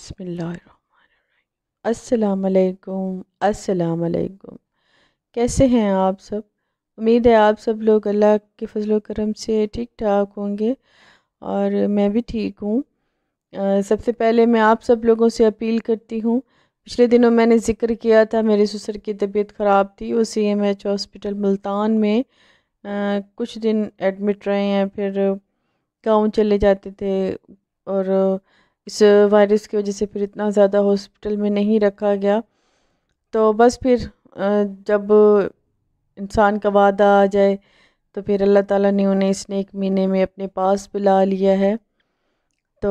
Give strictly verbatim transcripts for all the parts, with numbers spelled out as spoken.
बिस्मिल्लाहिर्रहमानिर्रहीम। अस्सलामुअलैकुम अस्सलामुअलैकुम। कैसे हैं आप सब? उम्मीद है आप सब लोग अल्लाह के फजल करम से ठीक ठाक होंगे और मैं भी ठीक हूँ। अ, सबसे पहले मैं आप सब लोगों से अपील करती हूँ, पिछले दिनों मैंने ज़िक्र किया था मेरे ससुर की तबीयत ख़राब थी, वो C M H hospital Multan में अ, कुछ दिन एडमिट रहे हैं, फिर गाँव चले जाते थे और इस वायरस की वजह से फिर इतना ज़्यादा हॉस्पिटल में नहीं रखा गया। तो बस फिर अ, जब इंसान का वादा आ जाए तो फिर अल्लाह ताला ने उन्हें इस नेक महीने में अपने पास बुला लिया है। तो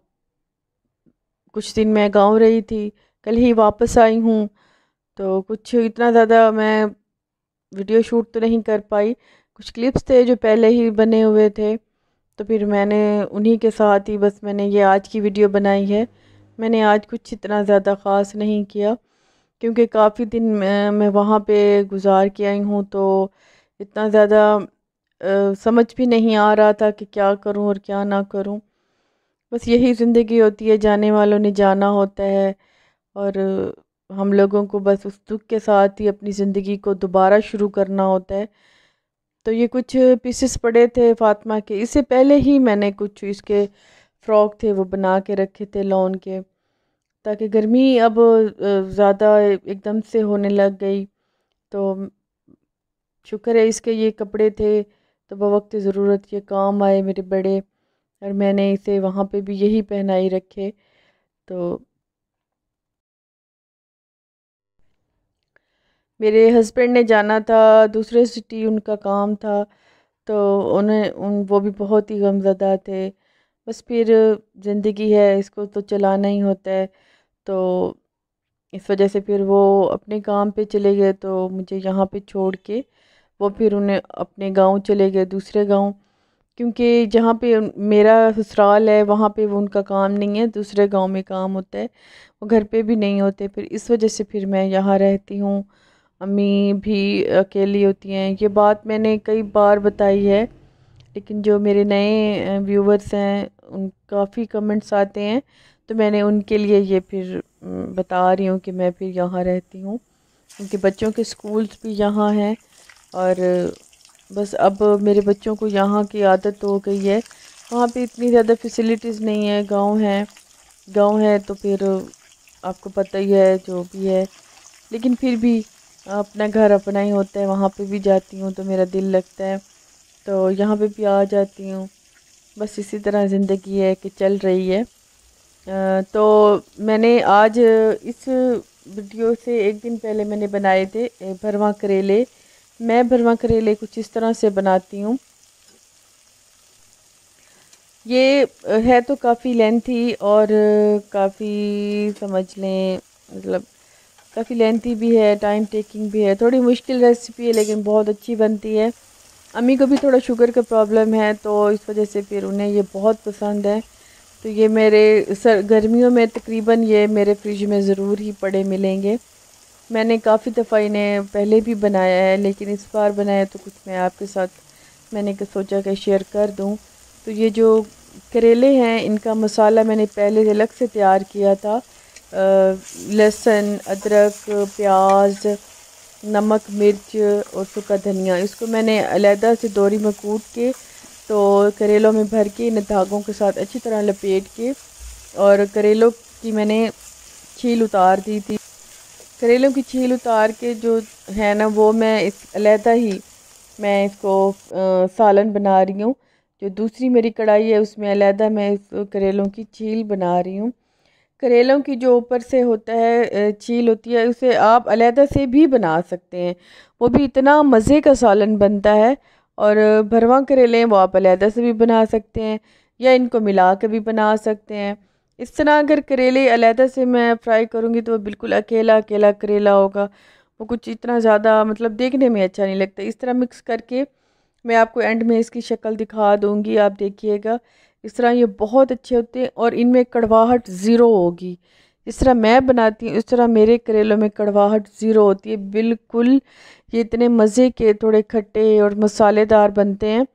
कुछ दिन मैं गाँव रही थी, कल ही वापस आई हूँ। तो कुछ इतना ज़्यादा मैं वीडियो शूट तो नहीं कर पाई, कुछ क्लिप्स थे जो पहले ही बने हुए थे, तो फिर मैंने उन्हीं के साथ ही बस मैंने ये आज की वीडियो बनाई है। मैंने आज कुछ इतना ज़्यादा ख़ास नहीं किया क्योंकि काफ़ी दिन मैं, मैं वहाँ पे गुज़ार के आई हूँ, तो इतना ज़्यादा अ, समझ भी नहीं आ रहा था कि क्या करूँ और क्या ना करूँ। बस यही ज़िंदगी होती है, जाने वालों ने जाना होता है और हम लोगों को बस उस दुख के साथ ही अपनी ज़िंदगी को दोबारा शुरू करना होता है। तो ये कुछ पीसेस पड़े थे फ़ातिमा के, इससे पहले ही मैंने कुछ इसके फ़्रॉक थे वो बना के रखे थे लॉन के, ताकि गर्मी अब ज़्यादा एकदम से होने लग गई। तो शुक्र है इसके ये कपड़े थे तो बवक्त ज़रूरत ये काम आए मेरे बड़े, और मैंने इसे वहाँ पे भी यही पहनाई रखे। तो मेरे हस्बैंड ने जाना था दूसरे सिटी, उनका काम था, तो उन्हें उन वो भी बहुत ही गमज़दा थे। बस फिर ज़िंदगी है, इसको तो चलाना ही होता है। तो इस वजह से फिर वो अपने काम पे चले गए, तो मुझे यहाँ पे छोड़ के वो फिर उन्हें अपने गांव चले गए, दूसरे गांव, क्योंकि जहाँ पे मेरा ससुराल है वहाँ पे वो उनका काम नहीं है, दूसरे गांव में काम होता है, वो घर पे भी नहीं होते। फिर इस वजह से फिर मैं यहाँ रहती हूँ, अम्मी भी अकेली होती हैं। ये बात मैंने कई बार बताई है, लेकिन जो मेरे नए व्यूवर्स हैं उन काफ़ी कमेंट्स आते हैं, तो मैंने उनके लिए ये फिर बता रही हूँ कि मैं फिर यहाँ रहती हूँ, क्योंकि बच्चों के स्कूल्स भी यहाँ हैं और बस अब मेरे बच्चों को यहाँ की आदत हो गई है। वहाँ पे इतनी ज़्यादा फैसिलिटीज़ नहीं है, गांव है गांव है तो फिर आपको पता ही है जो भी है, लेकिन फिर भी अपना घर अपना ही होता है, वहाँ पे भी जाती हूँ तो मेरा दिल लगता है, तो यहाँ पे भी आ जाती हूँ। बस इसी तरह ज़िंदगी है कि चल रही है। अ, तो मैंने आज इस वीडियो से एक दिन पहले मैंने बनाए थे भरवा करेले। मैं भरवा करेले कुछ इस तरह से बनाती हूँ। ये है तो काफ़ी लेंथी और काफ़ी समझ लें, मतलब काफ़ी लेंथी भी है, टाइम टेकिंग भी है, थोड़ी मुश्किल रेसिपी है लेकिन बहुत अच्छी बनती है। अम्मी को भी थोड़ा शुगर का प्रॉब्लम है, तो इस वजह से फिर उन्हें ये बहुत पसंद है। तो ये मेरे सर गर्मियों में तकरीबन ये मेरे फ्रिज में ज़रूर ही पड़े मिलेंगे। मैंने काफ़ी दफ़ा इन्हें पहले भी बनाया है, लेकिन इस बार बनाया तो कुछ मैं आपके साथ मैंने सोचा कि शेयर कर दूं। तो ये जो करेले हैं इनका मसाला मैंने पहले अलग से तैयार किया था, लहसुन, अदरक, प्याज, नमक, मिर्च और सूखा धनिया, इसको मैंने अलहदा से दोरी में कूट के तो करेलों में भर के इन धागों के साथ अच्छी तरह लपेट के और करेलों की मैंने छील उतार दी थी। करेलों की छील उतार के जो है ना वो मैं इस अलहदा ही मैं इसको आ, सालन बना रही हूँ। जो दूसरी मेरी कढ़ाई है उसमें अलहदा मैं इस करेलों की छील बना रही हूँ। करेलों की जो ऊपर से होता है छील होती है, उसे आप अलहदा से भी बना सकते हैं, वो भी इतना मज़े का सालन बनता है। और भरवा करेले हैं वो आप अलहदा से भी बना सकते हैं या इनको मिला के भी बना सकते हैं। इस तरह अगर करेले अलहदा से मैं फ्राई करूँगी तो वो बिल्कुल अकेला अकेला करेला होगा, वो कुछ इतना ज़्यादा मतलब देखने में अच्छा नहीं लगता। इस तरह मिक्स करके मैं आपको एंड में इसकी शक्ल दिखा दूँगी, आप देखिएगा। इस तरह ये बहुत अच्छे होते हैं और इनमें कड़वाहट ज़ीरो होगी। जिस तरह मैं बनाती हूँ इस तरह मेरे करेलों में कड़वाहट ज़ीरो होती है बिल्कुल। ये इतने मज़े के थोड़े खट्टे और मसालेदार बनते हैं,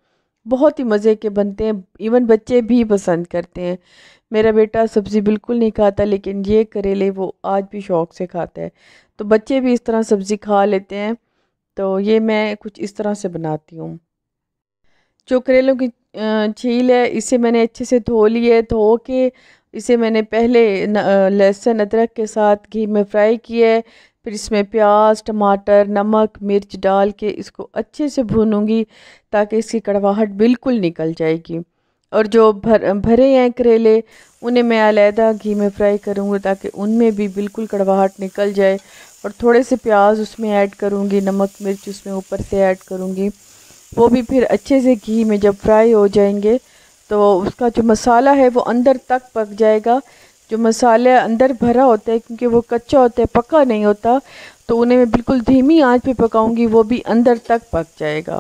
बहुत ही मज़े के बनते हैं, इवन बच्चे भी पसंद करते हैं। मेरा बेटा सब्ज़ी बिल्कुल नहीं खाता, लेकिन ये करेले वो आज भी शौक़ से खाता है। तो बच्चे भी इस तरह सब्ज़ी खा लेते हैं। तो ये मैं कुछ इस तरह से बनाती हूँ। जो करेलों की अ, छील है, इसे मैंने अच्छे से धो ली है। धो के इसे मैंने पहले न अ, लहसुन अदरक के साथ घी में फ्राई किया है। फिर इसमें प्याज, टमाटर, नमक, मिर्च डाल के इसको अच्छे से भूनूंगी, ताकि इसकी कड़वाहट बिल्कुल निकल जाएगी। और जो भर भरे हैं करेले, उन्हें मैं अलहदा घी में फ्राई करूँगी, ताकि उनमें भी बिल्कुल कड़वाहट निकल जाए। और थोड़े से प्याज उसमें ऐड करूँगी, नमक मिर्च उसमें ऊपर से ऐड करूँगी। वो भी फिर अच्छे से घी में जब फ्राई हो जाएंगे, तो उसका जो मसाला है वो अंदर तक पक जाएगा। जो मसाले अंदर भरा होता है, क्योंकि वो कच्चा होता है, पका नहीं होता, तो उन्हें मैं बिल्कुल धीमी आंच पे पकाऊंगी, वो भी अंदर तक पक जाएगा।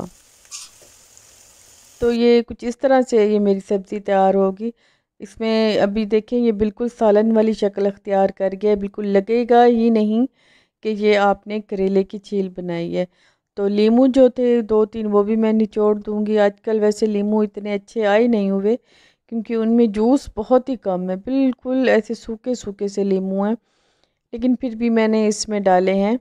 तो ये कुछ इस तरह से ये मेरी सब्ज़ी तैयार होगी। इसमें अभी देखें, ये बिल्कुल सालन वाली शक्ल अख्तियार कर गया है, बिल्कुल लगेगा ही नहीं कि ये आपने करेले की छील बनाई है। तो लीमू जो थे दो तीन, वो भी मैं निचोड़ दूँगी। आजकल वैसे लीमू इतने अच्छे आए नहीं हुए, क्योंकि उनमें जूस बहुत ही कम है, बिल्कुल ऐसे सूखे सूखे से लीमू हैं। लेकिन फिर भी मैंने इसमें डाले हैं।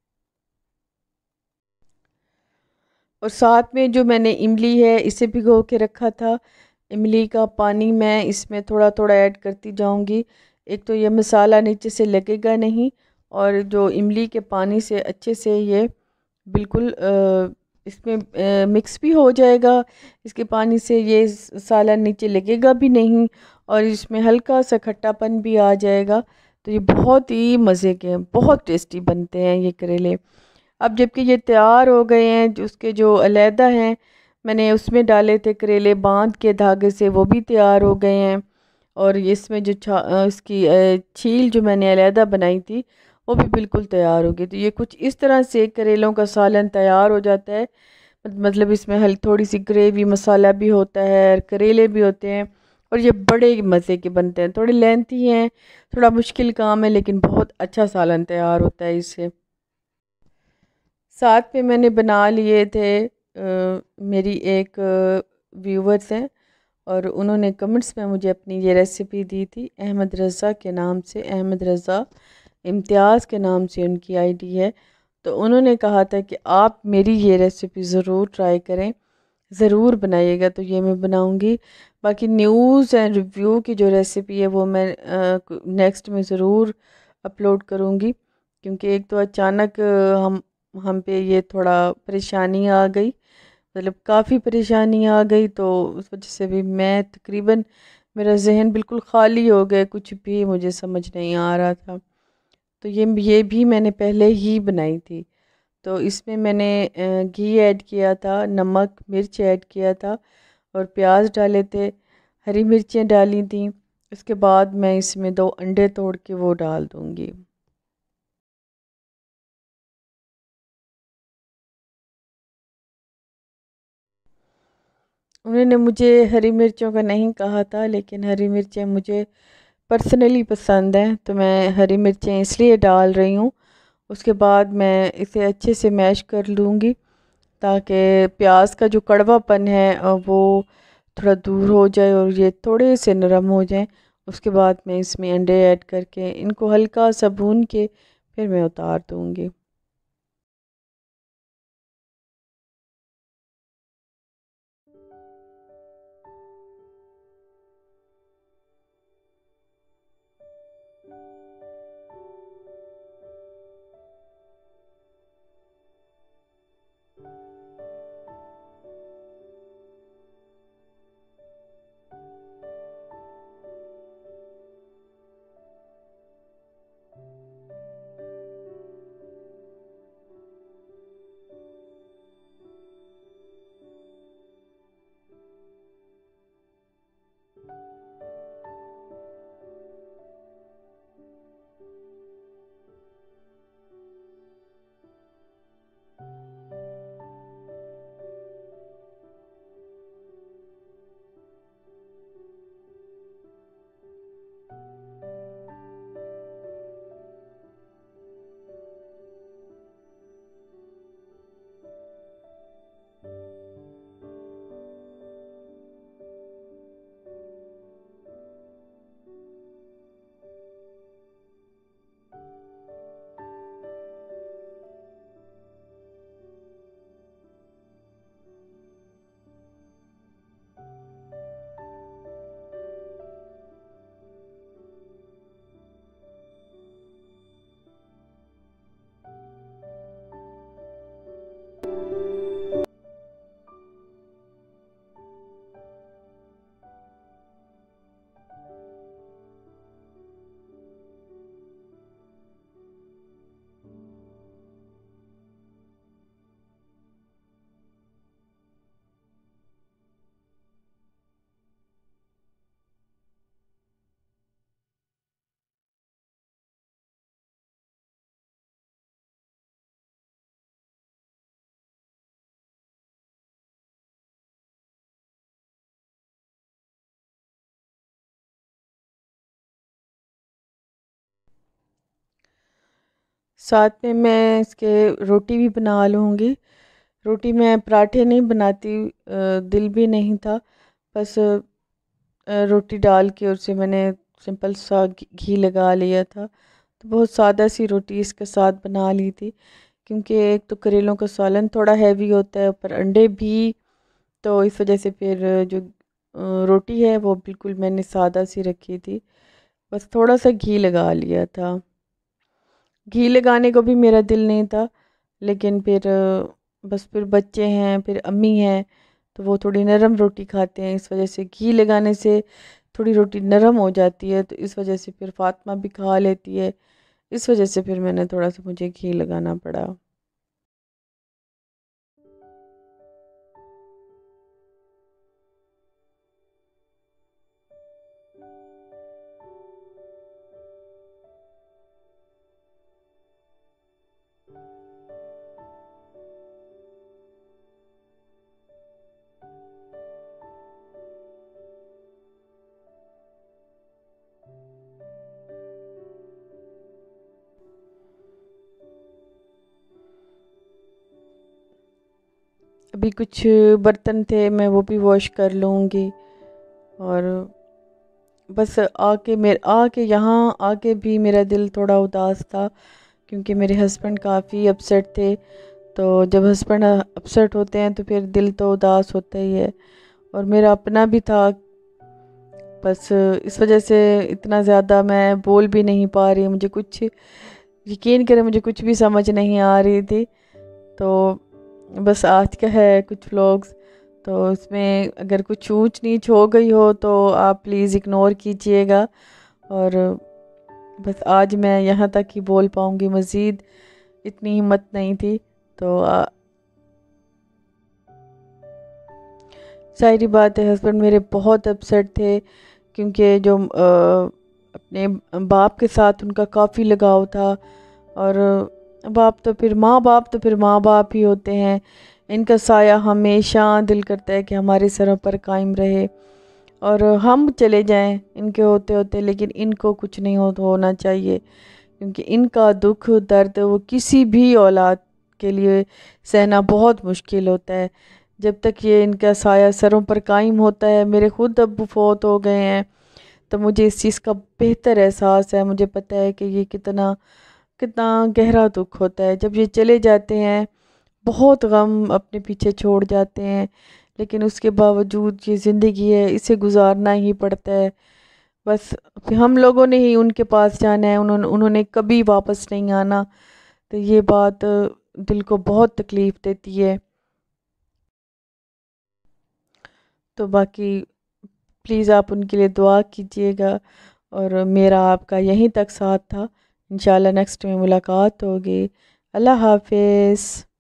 और साथ में जो मैंने इमली है, इसे भिगो के रखा था, इमली का पानी मैं इसमें थोड़ा थोड़ा ऐड करती जाऊंगी। एक तो ये मसाला नीचे से लगेगा नहीं, और जो इमली के पानी से अच्छे से ये बिल्कुल अ, इसमें अ, मिक्स भी हो जाएगा। इसके पानी से ये सालन नीचे लगेगा भी नहीं, और इसमें हल्का सा खट्टापन भी आ जाएगा। तो ये बहुत ही मज़े के हैं, बहुत टेस्टी बनते हैं ये करेले। अब जबकि ये तैयार हो गए हैं, जो उसके जो अलहदा हैं, मैंने उसमें डाले थे करेले बांध के धागे से, वो भी तैयार हो गए हैं। और इसमें जो छा अ, उसकी अ, छील जो मैंने अलहदा बनाई थी, वो भी बिल्कुल तैयार हो गई। तो ये कुछ इस तरह से करेलों का सालन तैयार हो जाता है। मत- मतलब इसमें हल थोड़ी सी ग्रेवी मसाला भी होता है, और करेले भी होते हैं, और ये बड़े मज़े के बनते हैं। थोड़े लेंथी हैं, थोड़ा मुश्किल काम है, लेकिन बहुत अच्छा सालन तैयार होता है इससे। साथ में मैंने बना लिए थे, अ, मेरी एक व्यूवर्स हैं, और उन्होंने कमेंट्स में मुझे अपनी ये रेसिपी दी थी, अहमद रज़ा के नाम से, अहमद रज़ा इम्तियाज़ के नाम से उनकी आईडी है। तो उन्होंने कहा था कि आप मेरी ये रेसिपी ज़रूर ट्राई करें, ज़रूर बनाइएगा। तो ये मैं बनाऊंगी। बाकी न्यूज़ एंड रिव्यू की जो रेसिपी है, वो मैं नेक्स्ट में ज़रूर अपलोड करूंगी, क्योंकि एक तो अचानक अ, हम हम पे ये थोड़ा परेशानी आ गई, मतलब काफ़ी परेशानी आ गई। तो उस वजह से भी मैं तकरीबन, मेरा जहन बिल्कुल ख़ाली हो गया, कुछ भी मुझे समझ नहीं आ रहा था। तो ये ये भी मैंने पहले ही बनाई थी। तो इसमें मैंने अ, घी ऐड किया था, नमक मिर्च ऐड किया था, और प्याज डाले थे, हरी मिर्चें डाली थी। उसके बाद मैं इसमें दो अंडे तोड़ के वो डाल दूँगी। उन्होंने मुझे हरी मिर्चों का नहीं कहा था, लेकिन हरी मिर्चें मुझे पर्सनली पसंद हैं, तो मैं हरी मिर्चें इसलिए डाल रही हूँ। उसके बाद मैं इसे अच्छे से मैश कर लूँगी, ताकि प्याज का जो कड़वापन है अ, वो थोड़ा दूर हो जाए, और ये थोड़े से नरम हो जाएं। उसके बाद मैं इसमें अंडे ऐड करके इनको हल्का सा भून के फिर मैं उतार दूँगी। साथ में मैं इसके रोटी भी बना लूँगी। रोटी मैं पराठे नहीं बनाती, अ, दिल भी नहीं था। बस अ, रोटी डाल के उसे मैंने सिंपल सा घी घी लगा लिया था। तो बहुत सादा सी रोटी इसके साथ बना ली थी, क्योंकि एक तो करेलों का सालन थोड़ा हैवी होता है, ऊपर अंडे भी। तो इस वजह से फिर जो अ, रोटी है वो बिल्कुल मैंने सादा सी रखी थी। बस थोड़ा सा घी लगा लिया था। घी लगाने को भी मेरा दिल नहीं था, लेकिन फिर अ, बस फिर बच्चे हैं, फिर अम्मी हैं, तो वो थोड़ी नरम रोटी खाते हैं, इस वजह से घी लगाने से थोड़ी रोटी नरम हो जाती है। तो इस वजह से फिर फातिमा भी खा लेती है। इस वजह से फिर मैंने थोड़ा सा मुझे घी लगाना पड़ा। अभी कुछ बर्तन थे, मैं वो भी वॉश कर लूँगी। और बस आके मेरे आके यहाँ आके भी मेरा दिल थोड़ा उदास था, क्योंकि मेरे हस्बैंड काफ़ी अपसेट थे। तो जब हस्बैंड अपसेट होते हैं तो फिर दिल तो उदास होता ही है, और मेरा अपना भी था। बस इस वजह से इतना ज़्यादा मैं बोल भी नहीं पा रही, मुझे कुछ, यकीन करें, मुझे कुछ भी समझ नहीं आ रही थी। तो बस आज का है कुछ व्लॉग्स, तो इसमें अगर कुछ ऊंच नीच हो गई हो तो आप प्लीज़ इग्नोर कीजिएगा। और बस आज मैं यहाँ तक ही बोल पाऊँगी, मज़ीद इतनी हिम्मत नहीं थी। तो आ, सारी बात है, हस्बैंड मेरे बहुत अपसेट थे, क्योंकि जो अ, अपने बाप के साथ उनका काफ़ी लगाव था। और बाप तो फिर माँ बाप तो फिर माँ बाप ही होते हैं। इनका साया हमेशा दिल करता है कि हमारे सरों पर कायम रहे, और हम चले जाएं इनके होते होते, लेकिन इनको कुछ नहीं हो होना चाहिए, क्योंकि इनका दुख दर्द वो किसी भी औलाद के लिए सहना बहुत मुश्किल होता है। जब तक ये इनका साया सरों पर कायम होता है, मेरे खुद अब्बू फौत हो गए हैं, तो मुझे इस चीज़ का बेहतर एहसास है। मुझे पता है कि ये कितना कितना गहरा दुख होता है जब ये चले जाते हैं। बहुत गम अपने पीछे छोड़ जाते हैं, लेकिन उसके बावजूद ये ज़िंदगी है, इसे गुजारना ही पड़ता है। बस फिर हम लोगों ने ही उनके पास जाना है, उन्होंने उन्होंने कभी वापस नहीं आना। तो ये बात दिल को बहुत तकलीफ़ देती है। तो बाकी प्लीज़ आप उनके लिए दुआ कीजिएगा, और मेरा आपका यहीं तक साथ था। इंशाल्लाह नेक्स्ट में मुलाकात होगी। अल्लाह हाफिज़।